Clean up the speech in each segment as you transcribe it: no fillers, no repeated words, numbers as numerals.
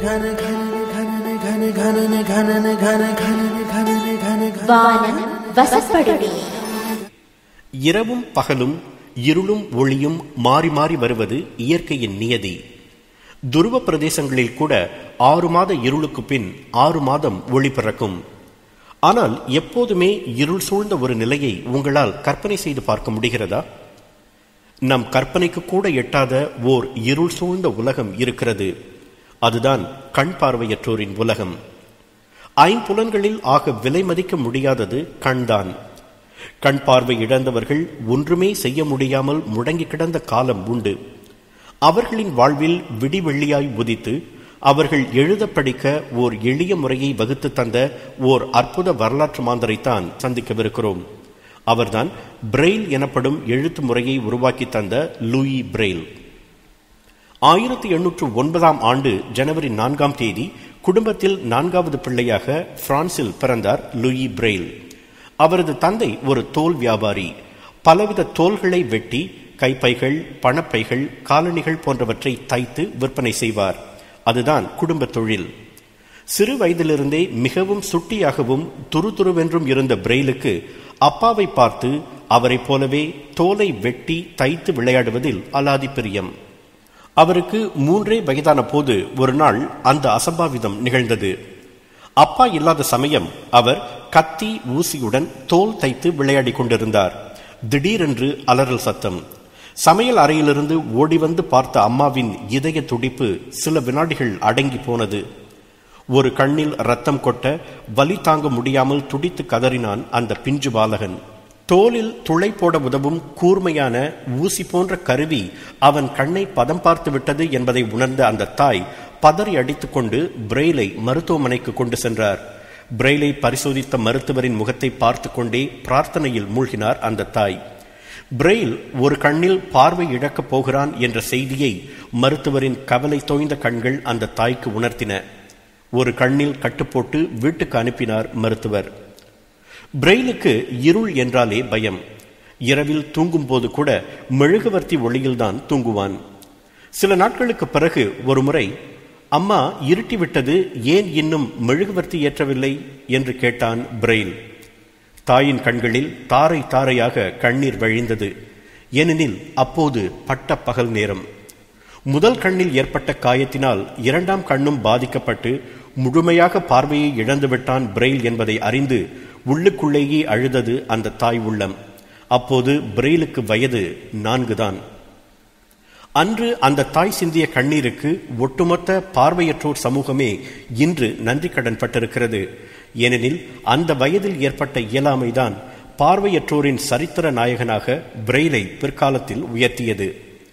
வானம் வசப்படுமே. இரவும் பகலும் இருளும் ஒளியும் மாறி மாறி வருவது இயற்கையின் நியதி. துருவ பிரதேசங்களில் கூட 6 மாத இருளுக்கு பின் 6 மாதம் ஒளி பிறக்கும். ஆனால் எப்போதுமே இருள் சூழ்ந்த ஒரு நிலையை உங்களால் கற்பனை செய்து பார்க்க முடிகிறதா? நம் கற்பனைக்கு கூட எட்டாத ஓர் இருள் சூழ்ந்த உலகம் இருக்கிறது. அதுதான் கண் பார்வையற்றோரின் உலகம். ஐம்புலன்களில் ஆக விலை மதிக்க முடியாதது கண்தான். கண் பார்வை இழந்தவர்கள் ஒன்றுமே செய்ய முடியாமல் முடங்கி கிடந்த காலம் உண்டு. அவர்களின் வாழ்வில் விடிவெள்ளியாய் உதித்து அவர்கள் எழுத படிக்க ஓர் எளிய முறையை வகுத்து தந்த ஓர் அற்புத வரலாற்று மாந்தரைத்தான் சந்திக்கவிருக்கிறோம். அவர்தான் பிரெயில் எனப்படும் எழுத்து முறையை உருவாக்கி தந்த லூயி பிரெயில். 1809 ஆண்டு ஜனவரி 4 குடும்பத்தில் 4வது பிள்ளையாக பிரான்சில் பிறந்தார் லூயி பிரெயில். அவரது தந்தை ஒரு தோல் வியாபாரி. பலவித தோல்களை வெட்டி கைப்பைகள், பணப்பைகள், காலணிகள் போன்றவற்றை தைத்து விற்பனை செய்வார். அதுதான் குடும்ப தொழில். சிறு வயதிலிருந்தே மிகவும் சுட்டியாகவும் துருதுருவென்றும் இருந்த பிரெயிலுக்கு அப்பாவை பார்த்து அவரை போலவே தோலை வெட்டி தைத்து விளையாடுவதில் அலாதி பிரியம். அவருக்கு 3 வயதான போது ஒரு நாள் அந்த அசம்பாவிதம் நிகழ்ந்தது. அப்பா இல்லாத சமயம் அவர் கத்தி ஊசியுடன் தோல் தைத்து விளையாடி கொண்டிருந்தார். திடீரென்று அலறல் சத்தம். சமையல் அறையிலிருந்து ஓடி வந்து பார்த்த அம்மாவின் இதய துடிப்பு சில வினாடிகள் அடங்கி போனது. ஒரு கண்ணில் ரத்தம் கொட்ட வலி தாங்க முடியாமல் துடித்து கதறினான் அந்த பிஞ்சு பாலகன். தோலில் துளை போட உதவும் கூர்மையான ஊசி போன்ற கருவி அவன் கண்ணை பதம் பார்த்து விட்டது என்பதை உணர்ந்த அந்த தாய் பதறி அடித்துக் கொண்டு பிரெயிலை மருத்துவமனைக்கு கொண்டு சென்றார். பிரெயிலை பரிசோதித்த மருத்துவரின் முகத்தை பார்த்து கொண்டே பிரார்த்தனையில் மூழ்கினார் அந்த தாய். பிரெயில் ஒரு கண்ணில் பார்வை இழக்கப் போகிறான் என்ற செய்தியை மருத்துவரின் கவலை தோய்ந்த கண்கள் அந்த தாய்க்கு உணர்த்தின. ஒரு கண்ணில் கட்டுப்போட்டு வீட்டுக்கு அனுப்பினார் மருத்துவர். பிரெயிலுக்கு இருள் என்றாலே பயம். இரவில் தூங்கும் போது கூட மெழுகுவர்த்தி ஒளியில்தான் தூங்குவான். சில நாட்களுக்கு பிறகு ஒரு முறை, அம்மா இருட்டிவிட்டது, ஏன் இன்னும் மெழுகுவர்த்தி ஏற்றவில்லை என்று கேட்டான் பிரெயில். தாயின் கண்களில் தாரை தாரையாக கண்ணீர் வழிந்தது. ஏனெனில் அப்போது பட்ட பகல் நேரம். முதல் கண்ணில் ஏற்பட்ட காயத்தினால் 2ஆம் கண்ணும் பாதிக்கப்பட்டு முழுமையாக பார்வையை இழந்துவிட்டான் பிரெயில் என்பதை அறிந்து உள்ளுக்குள்ளேயே அழுதது அந்த தாய் உள்ளம். அப்போது பிரெயிலுக்கு வயது 4 தான். அன்று அந்த தாய் சிந்திய கண்ணீருக்கு ஒட்டுமொத்த பார்வையற்றோர் சமூகமே இன்று நன்றி கடன் பட்டிருக்கிறது. ஏனெனில் அந்த வயதில் ஏற்பட்ட இயலாமைதான் பார்வையற்றோரின் சரித்திர நாயகனாக பிரெயிலை பிற்காலத்தில் உயர்த்தியது.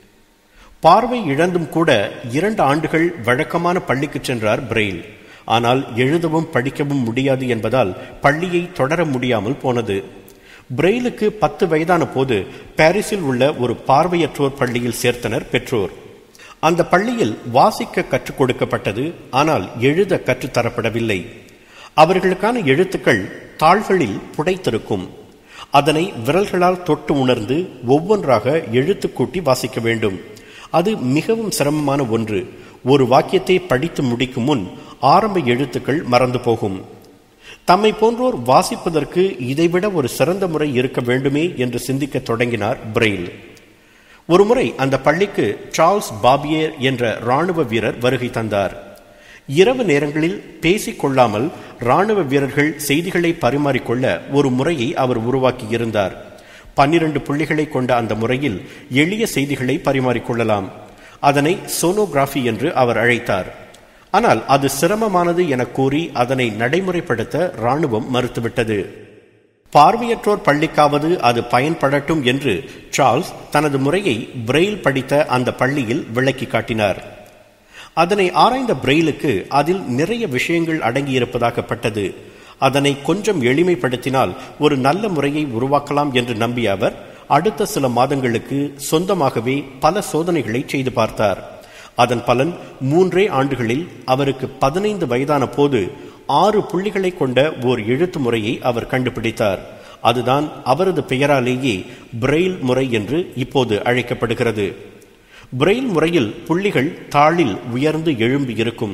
பார்வை இழந்தும் கூட 2 ஆண்டுகள் வழக்கமான பள்ளிக்கு சென்றார் பிரெயில். ஆனால் எழுதவும் படிக்கவும் முடியாது என்பதால் பள்ளியை தொடர முடியாமல் போனது. பிரெயிலுக்கு 10 வயதான போது பாரிஸில் உள்ள ஒரு பார்வையற்றோர் பள்ளியில் சேர்த்தனர் பெற்றோர். அந்த பள்ளியில் வாசிக்க கற்றுக் கொடுக்கப்பட்டது. ஆனால் எழுத கற்றுத்தரப்படவில்லை. அவர்களுக்கான எழுத்துக்கள் தாள்களில் புடைத்திருக்கும். அதனை விரல்களால் தொட்டு உணர்ந்து ஒவ்வொன்றாக எழுத்து கூட்டி வாசிக்க வேண்டும். அது மிகவும் சிரமமான ஒன்று. ஒரு வாக்கியத்தை படித்து முடிக்கும் முன் ஆரம்ப எழுத்துக்கள் மறந்து போகும். தம்மை போன்றோர் வாசிப்பதற்கு இதைவிட ஒரு சிறந்த முறை இருக்க வேண்டுமே என்று சிந்திக்க தொடங்கினார் பிரெயில். ஒருமுறை அந்த பள்ளிக்கு சார்ல்ஸ் பாபியர் என்ற இராணுவ வீரர் வருகை தந்தார். இரவு நேரங்களில் பேசிக்கொள்ளாமல் இராணுவ வீரர்கள் செய்திகளை பரிமாறிக்கொள்ள ஒரு முறையை அவர் உருவாக்கி இருந்தார். 12 புள்ளிகளை கொண்ட அந்த முறையில் எளிய செய்திகளை பரிமாறிக்கொள்ளலாம். அதனை சோனோகிராஃபி என்று அவர் அழைத்தார். ஆனால் அது சிரமமானது என கூறி அதனை நடைமுறைப்படுத்த இராணுவம் மறுத்துவிட்டது. பார்வையற்றோர் பள்ளிக்காவது அது பயன்படட்டும் என்று சார்ல்ஸ் தனது முறையை பிரெயில் படித்த அந்த பள்ளியில் விளக்கி காட்டினார். அதனை ஆராய்ந்த பிரெயிலுக்கு அதில் நிறைய விஷயங்கள் அடங்கியிருப்பதாகப்பட்டது. அதனை கொஞ்சம் எளிமைப்படுத்தினால் ஒரு நல்ல முறையை உருவாக்கலாம் என்று நம்பிய அவர் அடுத்த சில மாதங்களுக்கு சொந்தமாகவே பல சோதனைகளை செய்து பார்த்தார். அதன் பலன் 3 ஆண்டுகளில் அவருக்கு 15 வயதான போது 6 புள்ளிகளை கொண்ட ஓர் எழுத்து முறையை அவர் கண்டுபிடித்தார். அதுதான் அவரது பெயராலேயே பிரெயில் முறை என்று இப்போது அழைக்கப்படுகிறது. பிரெயில் முறையில் புள்ளிகள் தாளில் உயர்ந்து எழும்பி இருக்கும்.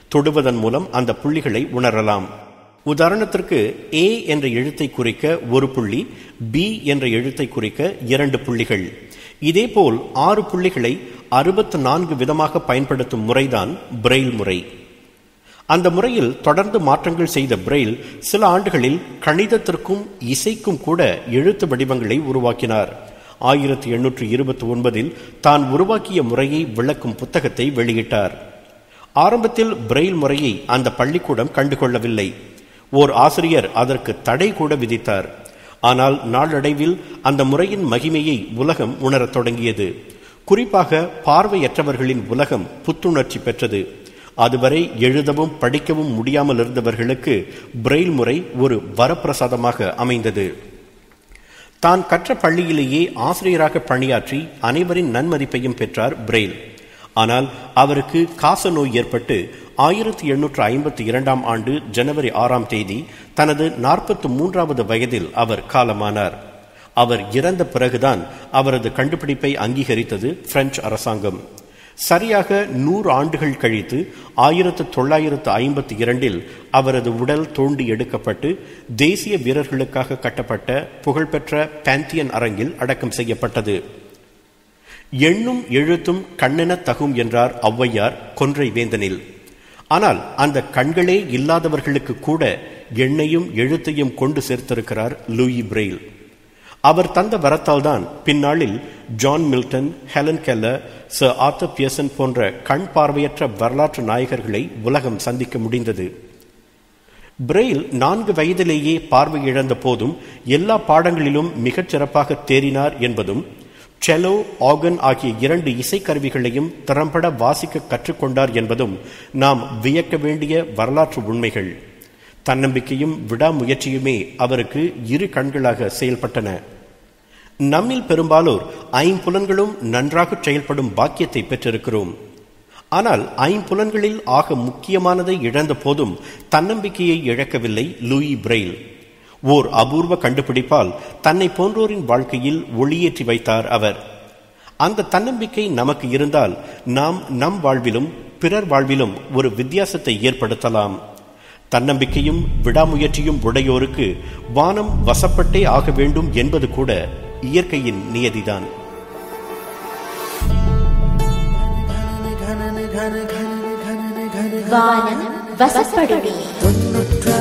தொடுவதன் மூலம் அந்த புள்ளிகளை உணரலாம். உதாரணத்திற்கு A என்ற எழுத்தை குறிக்க ஒரு புள்ளி, B என்ற எழுத்தை குறிக்க 2 புள்ளிகள். இதேபோல் 6 புள்ளிகளை 64 விதமாக பயன்படுத்தும் முறைதான் பிரெயில் முறை. அந்த முறையில் தொடர்ந்து மாற்றங்கள் செய்த பிரெயில் சில ஆண்டுகளில் கணிதத்திற்கும் இசைக்கும் கூட எழுத்து வடிவங்களை உருவாக்கினார். 1829 தான் உருவாக்கிய முறையை விளக்கும் புத்தகத்தை வெளியிட்டார். ஆரம்பத்தில் பிரெயில் முறையை அந்த பள்ளிக்கூடம் கண்டுகொள்ளவில்லை. ஓர் ஆசிரியர் அதற்கு தடை கூட விதித்தார். ஆனால் நாளடைவில் அந்த முறையின் மகிமையை உலகம் உணரத் தொடங்கியது. குறிப்பாக பார்வையற்றவர்களின் உலகம் புத்துணர்ச்சி பெற்றது. அதுவரை எழுதவும் படிக்கவும் முடியாமல் இருந்தவர்களுக்கு பிரெயில் முறை ஒரு வரப்பிரசாதமாக அமைந்தது. தான் கற்ற பள்ளியிலேயே ஆசிரியராக பணியாற்றி அனைவரின் நன்மதிப்பையும் பெற்றார் பிரெயில். ஆனால் அவருக்கு காச நோய் ஏற்பட்டு 1852 ஆண்டு ஜனவரி 6 தனது 43வது வயதில் அவர் காலமானார். அவர் இறந்த பிறகுதான் அவரது கண்டுபிடிப்பை அங்கீகரித்தது பிரெஞ்சு அரசாங்கம். சரியாக 100 ஆண்டுகள் கழித்து 1952 அவரது உடல் தோண்டி எடுக்கப்பட்டு தேசிய வீரர்களுக்காக கட்டப்பட்ட புகழ்பெற்ற பாந்தியன் அரங்கில் அடக்கம் செய்யப்பட்டது. எண்ணும் எழுத்தும் கண்ணென தகும் என்றார் ஔவையார் கொன்றை வேந்தனில். ஆனால் அந்த கண்களே இல்லாதவர்களுக்கு கூட எண்ணையும் எழுத்தையும் கொண்டு சேர்த்திருக்கிறார் லூயி பிரெயில். அவர் தந்த வரத்தால் தான் பின்னாளில் John Milton, Helen Keller, sir Arthur Pearson போன்ற கண் பார்வையற்ற வரலாற்று நாயகர்களை உலகம் சந்திக்க முடிந்தது. பிரெயில் 4 வயதிலேயே பார்வை இழந்த போதும் எல்லா பாடங்களிலும் மிகச் சிறப்பாக தேறினார் என்பதும், செலோ, ஆர்கன் ஆகிய 2 இசைக்கருவிகளையும் திறம்பட வாசிக்க கற்றுக்கொண்டார் என்பதும் நாம் வியக்க வேண்டிய வரலாற்று உண்மைகள். தன்னம்பிக்கையும் விடாமுயற்சியுமே அவருக்கு 2 கண்களாக செயல்பட்டன. நம்மில் பெரும்பாலோர் 5 புலன்களும் நன்றாக செயல்படும் பாக்கியத்தை பெற்றிருக்கிறோம். ஆனால் 5 புலன்களில் ஆக முக்கியமானதை இழந்த போதும் தன்னம்பிக்கையை இழக்கவில்லை லூயி பிரெயில். ஓர் அபூர்வ கண்டுபிடிப்பால் தன்னை போன்றோரின் வாழ்க்கையில் ஒளியேற்றி வைத்தார் அவர். அந்த தன்னம்பிக்கை நமக்கு இருந்தால் நாம் நம் வாழ்விலும் பிறர் வாழ்விலும் ஒரு வித்தியாசத்தை ஏற்படுத்தலாம். தன்னம்பிக்கையும் விடாமுயற்சியும் உடையோருக்கு வானம் வசப்பட்டே ஆக வேண்டும் என்பது கூட இயற்கையின் நியதிதான். வானம் வசப்படுமே.